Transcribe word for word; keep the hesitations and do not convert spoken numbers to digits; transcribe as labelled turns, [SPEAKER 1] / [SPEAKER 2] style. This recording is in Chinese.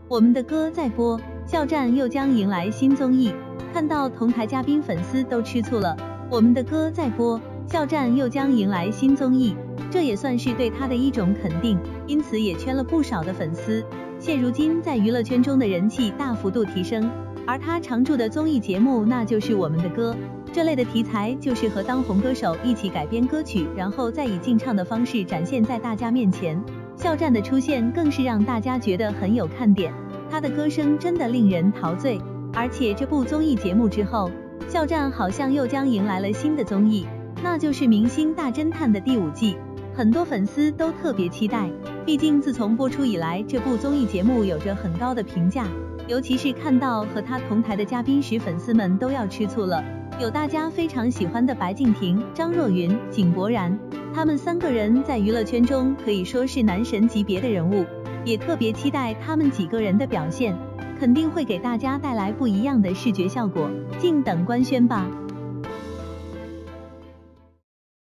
[SPEAKER 1] 我们的歌在播，肖战又将迎来新综艺。看到同台嘉宾粉丝都吃醋了，我们的歌在播，肖战又将迎来新综艺，这也算是对他的一种肯定，因此也圈了不少的粉丝。现如今在娱乐圈中的人气大幅度提升，而他常驻的综艺节目那就是我们的歌，这类的题材就是和当红歌手一起改编歌曲，然后再以竞唱的方式展现在大家面前。肖战的出现更是让大家觉得很有看点，他的歌声真的令人陶醉。而且这部综艺节目之后，肖战好像又将迎来了新的综艺，那就是《明星大侦探》的第五季，很多粉丝都特别期待，毕竟自从播出以来，这部综艺节目有着很高的评价，尤其是看到和他同台的嘉宾时，粉丝们都要吃醋了。有大家非常喜欢的白敬亭、张若昀、井柏然，他们三个人在娱乐圈中可以说是男神级别的人物，也特别期待他们几个人的表现，肯定会给大家带来不一样的视觉效果，静等官宣吧。